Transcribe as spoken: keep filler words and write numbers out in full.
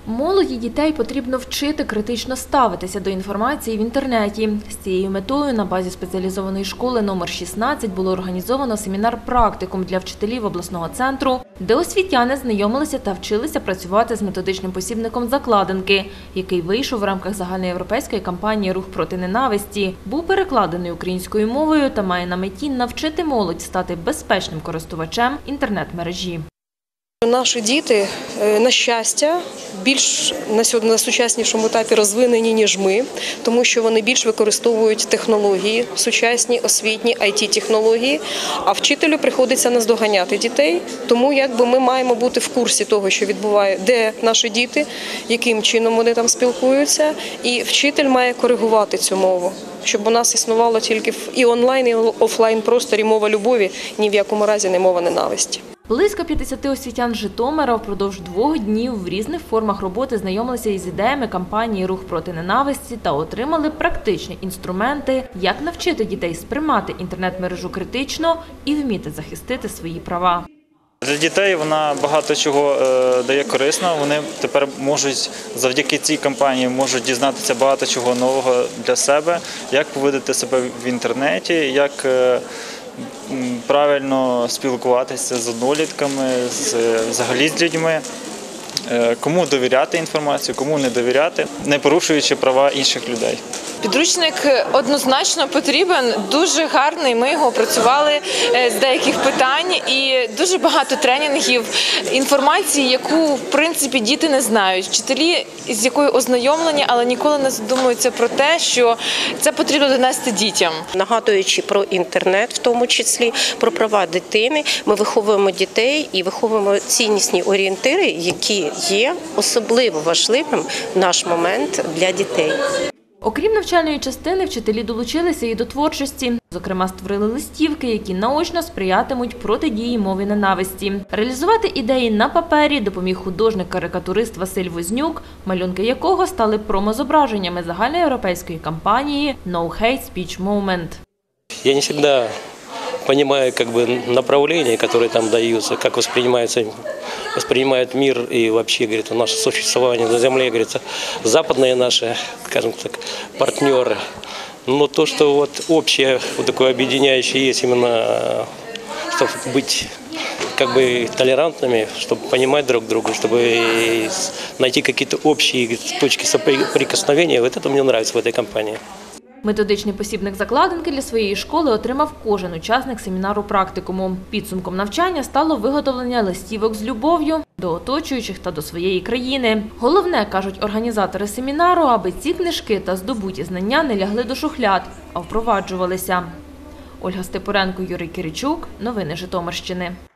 Молодь і дітей потрібно вчити критично ставитися до інформації в інтернеті. З цією метою на базі спеціалізованої школи номер шістнадцять було організовано семінар-практикум для вчителів обласного центру, де освітяни знайомилися та вчилися працювати з методичним посібником закладинки, який вийшов в рамках загальноєвропейської кампанії «Рух проти ненависті». Був перекладений українською мовою та має на меті навчити молодь стати безпечним користувачем інтернет-мережі. Наші діти, на щастя, більш на сучаснішому етапі розвинені, ніж ми, тому що вони більш використовують технології, сучасні, освітні, ай ті-технології, а вчителю приходиться наздоганяти дітей, тому якби ми маємо бути в курсі того, що відбуває, де наші діти, яким чином вони там спілкуються, і вчитель має коригувати цю мову, щоб у нас існувало тільки і онлайн, і офлайн просторі мова любові, ні в якому разі не мова ненависті. Близько п'ятдесят освітян Житомира впродовж двох днів в різних формах роботи знайомилися із ідеями кампанії «Рух проти ненависті» та отримали практичні інструменти, як навчити дітей сприймати інтернет-мережу критично і вміти захистити свої права. Для дітей вона багато чого дає корисно. Вони тепер можуть, завдяки цій кампанії, можуть дізнатися багато чого нового для себе, як поводити себе в інтернеті, як правильно спілкуватися з однолітками, з, взагалі з людьми, кому довіряти інформацію, кому не довіряти, не порушуючи права інших людей. Підручник однозначно потрібен, дуже гарний, ми його опрацювали з деяких питань і дуже багато тренінгів, інформації, яку в принципі діти не знають, вчителі з якою ознайомлені, але ніколи не задумуються про те, що це потрібно донести дітям. Нагадуючи про інтернет, в тому числі, про права дитини, ми виховуємо дітей і виховуємо ціннісні орієнтири, які є особливо важливим в наш момент для дітей. Окрім навчальної частини, вчителі долучилися і до творчості. Зокрема, створили листівки, які наочно сприятимуть протидії мові ненависті. Реалізувати ідеї на папері допоміг художник-карикатурист Василь Вознюк, малюнки якого стали промо-зображеннями загальноєвропейської кампанії «No Hate Speech Movement». Я не всегда понимаю как бы направления, которые там даются, как воспринимается, воспринимает мир и вообще, говорит, наше существование на Земле, говорится, западные наши, скажем так, партнеры. Но то, что вот общее, вот такое объединяющее есть именно, чтобы быть как бы толерантными, чтобы понимать друг друга, чтобы найти какие-то общие точки соприкосновения. Вот это мне нравится в этой кампании. Методичний посібник закладинки для своєї школи отримав кожен учасник семінару практикуму. Підсумком навчання стало виготовлення листівок з любов'ю до оточуючих та до своєї країни. Головне, кажуть організатори семінару, аби ці книжки та здобуті знання не лягли до шухляд, а впроваджувалися. Ольга Степуренко, Юрій Киричук. Новини Житомирщини.